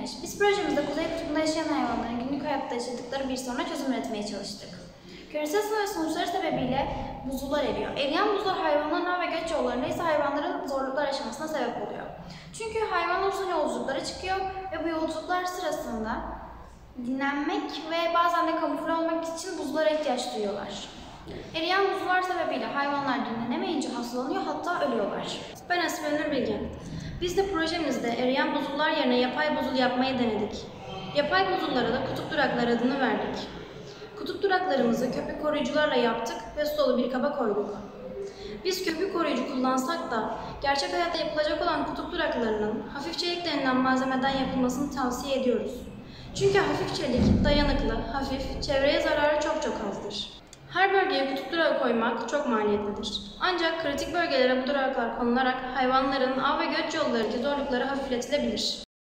Güneş. Biz projemizde Kuzey Kutbu'nda yaşayan hayvanların günlük hayatta yaşadıkları bir soruna çözüm üretmeye çalıştık. Küresel ısınma ve sonuçları sebebiyle buzullar eriyor. Eriyen buzlar hayvanların av ve göç yollarında ise hayvanların zorluklar yaşamasına sebep oluyor. Çünkü hayvanlar uzun yolculuklara çıkıyor ve bu yolculuklar sırasında dinlenmek ve bazen de kamufle olmak için buzlara ihtiyaç duyuyorlar. Eriyen buzullar sebebiyle hayvanlar dinlenemeyince hastalanıyor, hatta ölüyorlar. Ben Asibe Nur Bilgen. Biz de projemizde eriyen buzullar yerine yapay buzul yapmayı denedik. Yapay buzullara da kutup durakları adını verdik. Kutup duraklarımızı köpük koruyucularla yaptık ve su dolu bir kaba koyduk. Biz köpük koruyucu kullansak da gerçek hayatta yapılacak olan kutup duraklarının hafif çelik denilen malzemeden yapılmasını tavsiye ediyoruz. Çünkü hafif çelik, dayanıklı, hafif, çevreye zararı çok azdır. Her bölgeye kutup durağı koymak çok maliyetlidir. Ancak kritik bölgelere bu duraklar konularak hayvanların av ve göç yollarındaki zorlukları hafifletilebilir.